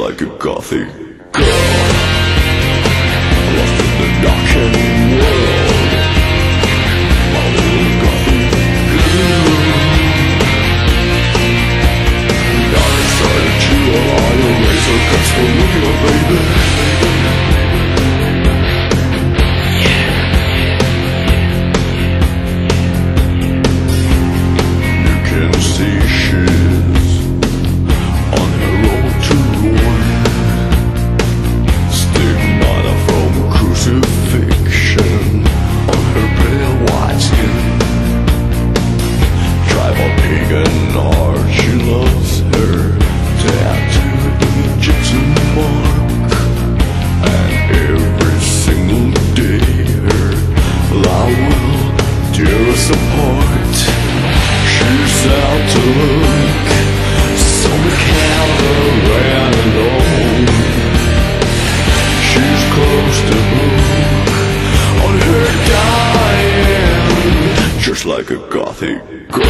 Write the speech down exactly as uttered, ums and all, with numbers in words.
like a gothic girl, lost in the darkened world. My little gothic girl. I decided to allow your razor cuts for looking at baby. You can see she's on her road to ruin, stigmata from crucifixion on her pale white skin. Tribal pagan art, she loves her tattooed Egyptian mark, and every single day her lie will tear us apart. She's out to look so mechanical and alone. She's close to book on her dying, just like a gothic girl.